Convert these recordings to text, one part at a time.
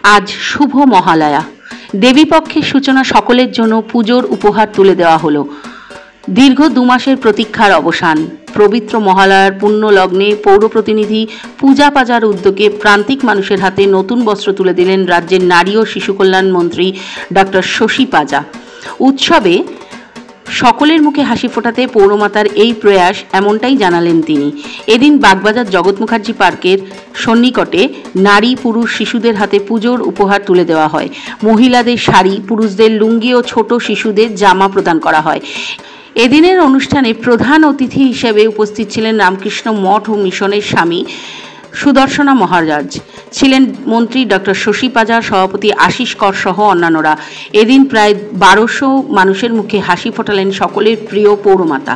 আজ শুভ মহালয়া। দেবীপক্ষের সূচনা সকলের জন্য পুজোর উপহার তুলে দেওয়া হলো। দীর্ঘ 2 মাসের প্রতীক্ষার অবসান। পবিত্র মহালয়ার পুণ্য লগ্নে পৌর প্রতিনিধি পূজা পাজার উদ্যোগে প্রান্তিক মানুষের হাতে নতুন বস্ত্র তুলে দিলেন রাজ্যের নারী ও শিশু কল্যাণ মন্ত্রী ডক্টর শশী পাজা। উৎসবে সকলের মুখে হাসি ফোটাতে পৌরমাতার এই প্রয়াস, এমনটাই জানালেন তিনি। এদিন বাগবাজার জগৎ মুখার্জি পার্কের সন্নিকটে নারী পুরুষ শিশুদের হাতে পুজোর উপহার তুলে দেওয়া হয়। মহিলাদের শাড়ি, পুরুষদের লুঙ্গি ও ছোট শিশুদের জামা প্রদান করা হয়। এদিনের অনুষ্ঠানে প্রধান অতিথি হিসেবে উপস্থিত ছিলেন রামকৃষ্ণ মঠ ও মিশনের স্বামী সুদর্শনা মহারাজ, ছিলেন মন্ত্রী ডক্টর শশী পাজা, সভাপতি আশিস কর সহ অন্যান্যরা। এদিন প্রায় 1200 মানুষের মুখে হাসি ফোটালেন সকলের প্রিয় পৌরমাতা।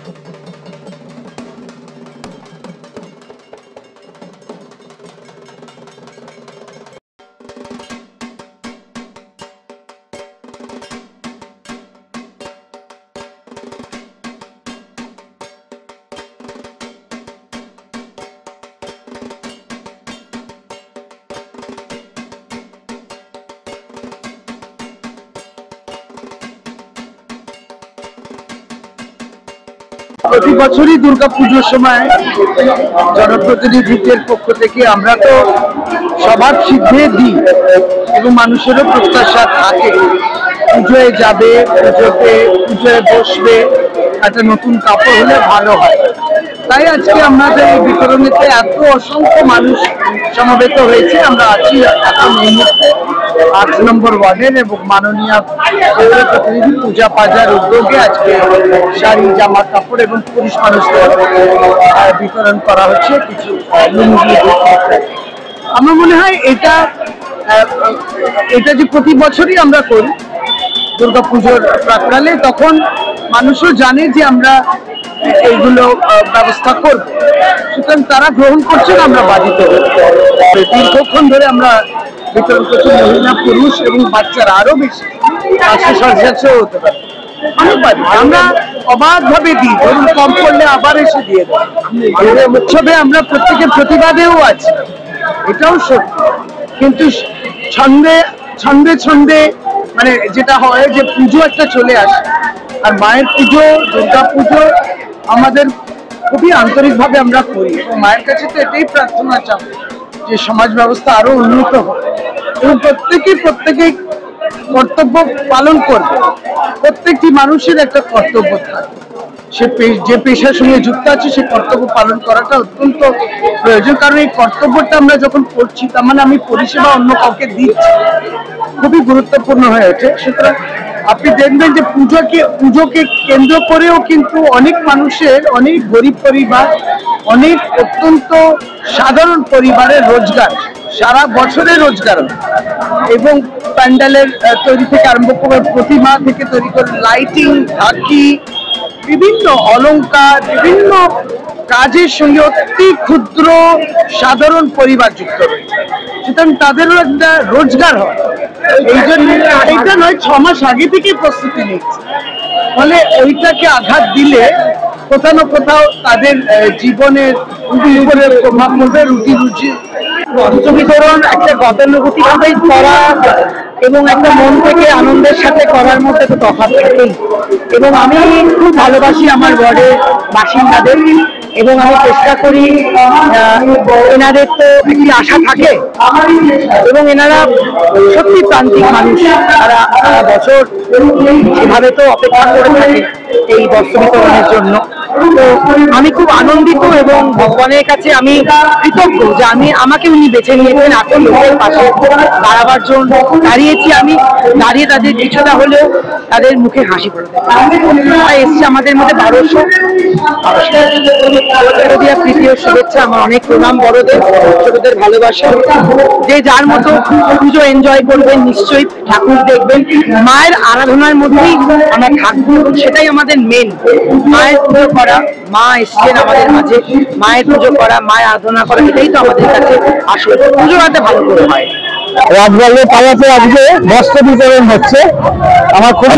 প্রতি বছরই দুর্গাপুজোর সময় জনপ্রতিনিধিদের পক্ষ থেকে আমরা তো সবার সিদ্ধে দিই এবং মানুষেরও প্রত্যাশা থাকে পুজোয় যাবে, পুজোয় বসবে, একটা নতুন কাপড় হলে ভালো হয়। তাই আজকে আমাদের এই বিতরণীতে এত অসংখ্য মানুষ সমবেত হয়েছে। আমরা আছি এখন এই মুহূর্তে 8 নম্বর ওয়ার্ডের এবং মাননীয় পৌর প্রতিনিধি পূজা পাজার উদ্যোগে আজকে শাড়ি, জামা কাপড় এবং পুরুষ মানুষদের বিতরণ করা হচ্ছে কিছু লুঙ্গি। আমার মনে হয় এটা যে প্রতি বছরই আমরা করি দুর্গাপুজোর প্রাক্কালে, তখন মানুষও জানে যে আমরা এইগুলো ব্যবস্থা করব, সুতরাং তারা গ্রহণ করছেন, আমরা বাধিত হচ্ছে। দীর্ঘক্ষণ ধরে আমরা বিতরণ করছি, মহিলা পুরুষ এবং বাচ্চারা আরো বেশি 500-700 হতে পারে। আমরা অবাধভাবে দিই, ধরুন কম করলে আবার এসে দিয়ে দেয়। উৎসবে আমরা প্রত্যেকের প্রতিবাদেও আছি, এটাও সত্য, কিন্তু ছন্দে ছন্দে মানে যেটা হয় যে পুজো একটা চলে আসে, আর মায়ের পুজো, দুর্গা পুজো আমাদের খুবই আন্তরিকভাবে আমরা করি এবং মায়ের কাছে তো এটাই প্রার্থনা চাই যে সমাজ ব্যবস্থা আরো উন্নত হয় এবং প্রত্যেকেই কর্তব্য পালন করবে। প্রত্যেকটি মানুষের একটা কর্তব্য থাকে, সে যে পেশার সঙ্গে যুক্ত আছে সে কর্তব্য পালন করাটা অত্যন্ত প্রয়োজন। কারণ এই কর্তব্যটা আমরা যখন করছি, তার মানে আমি পরিষেবা অন্য কাউকে দিচ্ছি, খুবই গুরুত্বপূর্ণ হয়ে ওঠে। সুতরাং আপনি দেখবেন যে পুজোকে কেন্দ্র করেও কিন্তু অনেক মানুষের, অনেক গরিব পরিবার, অনেক অত্যন্ত সাধারণ পরিবারের রোজগার, সারা বছরের রোজগার, এবং প্যান্ডেলের তৈরি থেকে আরম্ভ করে প্রতিমা থেকে তৈরি করে লাইটিং, ঢাকি, বিভিন্ন অলংকার, বিভিন্ন কাজের সঙ্গে অতি ক্ষুদ্র সাধারণ পরিবার যুক্ত রয়েছে। সুতরাং তাদেরও একটা রোজগার হয়। এই জন্য এটা নয় 6 মাস আগে থেকে প্রস্তুতি নিচ্ছে, ফলে ওইটাকে আঘাত দিলে কোথাও না কোথাও তাদের জীবনের উপরে প্রভাব পড়বে, রুটি রুচি। বিতরণ একটা গতানুগতিক ভাবেই করা এবং একটা মন থেকে আনন্দের সাথে করার মধ্যে তো তফাৎ থাকেই, এবং আমি খুব ভালোবাসি আমার ওয়ার্ডের বাসিন্দাদের এবং আমি চেষ্টা করি, এনাদের তো একটি আশা থাকে এবং এনারা সত্যি প্রান্তিক মানুষ, তারা সারা বছর এভাবে তো অপেক্ষা করে থাকে এই বস্ত্র বিতরণের জন্য। তো আমি খুব আনন্দিত এবং ভগবানের কাছে আমি কৃতজ্ঞ যে আমাকে উনি বেছে নিয়েছেন এখন লোকের পাশে দাঁড়াবার জন্য। আমি দাঁড়িয়ে তাদের কিছুটা হলেও তাদের মুখে হাসি ফোটাতে এসছে। আমাদের মধ্যে 1200 তৃতীয় শুভেচ্ছা, আমার অনেক প্রণাম বড়দের, ছোটদের ভালোবাসা। যে যার মতো পুজো এনজয় করবেন, নিশ্চয়ই ঠাকুর দেখবেন, মায়ের আরাধনার মধ্যেই আমরা থাকবো, সেটাই আমাদের মেন। মায়ের পুজো করা, মা এসছেন আমাদের মাঝে, মায়ের পুজো করা, মায়ের আরাধনা করা, এটাই তো আমাদের কাছে আসলে পুজো যাতে ভালো করে হয়। রাজবাড়ির পাড়াতে আজকে বস্ত্র বিতরণ হচ্ছে, আমার খুব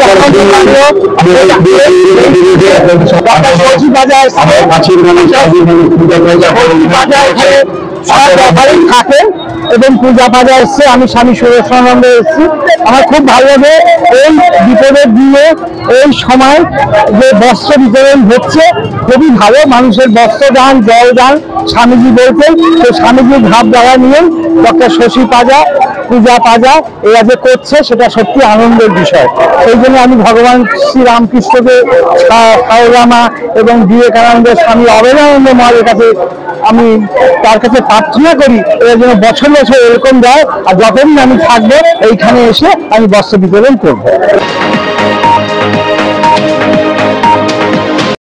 সব ব্যাপারেই থাকেন এবং পূজা পাজা এসছে। আমি স্বামী সুরেশানন্দ এসেছি। আমার খুব ভালো লাগে এই বিপদের দিনে এই সময় যে বস্ত্র বিতরণ হচ্ছে, খুবই ভালো। মানুষের বস্ত্র দান, জল দান স্বামীজি বলতেন, তো স্বামীজির ভাবধারা নিয়ে ডক্টর শশী পাজা পূজা পাজা এরা যে করছে সেটা সত্যি আনন্দের বিষয়। সেই জন্য আমি ভগবান শ্রী রামকৃষ্ণকে, সারদামা এবং বিবেকানন্দ স্বামী অভেদানন্দ মহারাজের কাছে আমি তার কাছে প্রার্থনা করি এরা যেন বছর বছর এরকম দেয়, আর যতদিন আমি থাকবো এইখানে এসে আমি বস্ত্র বিতরণ করবো।